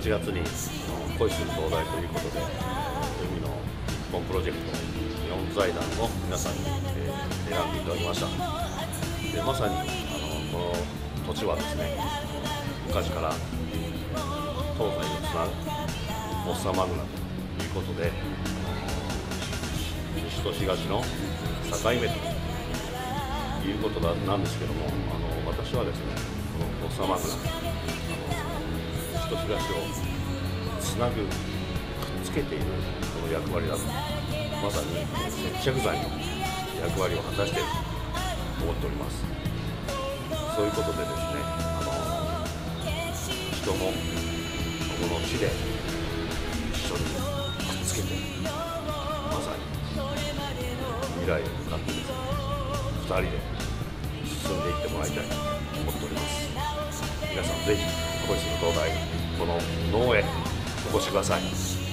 8月に恋する東大ということで、海の日本プロジェクト日本財団の皆さんに、選んでいただきました。でまさにこの土地はですね、昔から東西をつなぐフォッサマグナということで、西と東の境目ということなんですけども、私はですね、このフォッサマグナ、西と東をつなぐ、くっつけているこの役割だと、まさに接着剤の役割を果たしていると思っております。そういうことでですね、人もこの地で一緒にくっつけて、まさに未来へ向かってですね、2人で進んでいってもらいたいと思っております。皆さんぜひ恋する東大、この能へお越しください。